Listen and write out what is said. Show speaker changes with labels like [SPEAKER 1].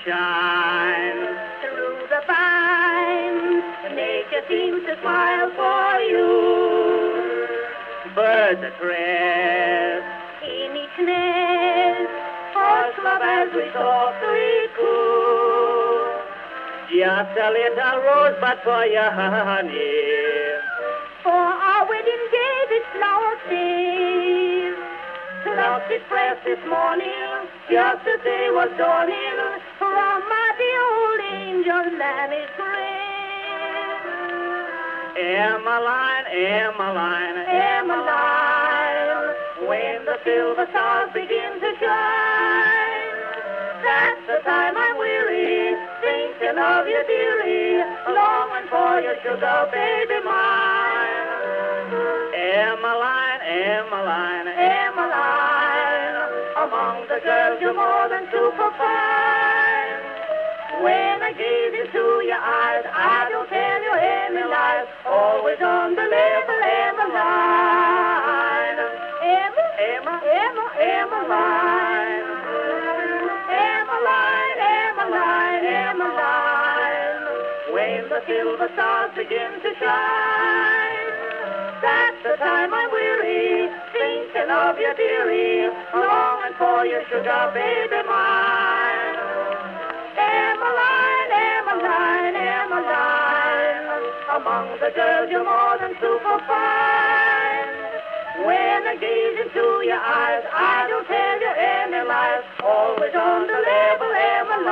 [SPEAKER 1] shines through the vines. Nature seems to smile for you. Birds at rest in each nest, hush love as we softly coo. Just a little rosebud for your honey. For our wedding day this flower says, love expressed this morning, just as day was dawning, from my dear old angel land is grace. Emmeline, Emmeline, Emmeline, when the silver stars begin to shine, that's the time I'm weary, thinking of you dearly, longing for your sugar baby mine. Emmeline, Emmeline, Emmeline, among the girls you're more than superfine. When I gaze into your eyes, I don't tell you any lies, always on the level, Emmeline. Emma, Emma, Emma, Emmeline. Emmeline, Emmeline, Emmeline, when the silver stars begin to shine, that's the time I'm weary, thinking of you dearly, longing for your sugar baby mine. Emmeline, Emmeline, Emmeline, among the girls you're more than superfine. When I gaze into your eyes, I don't tell you any lies, always on the level, Emmeline.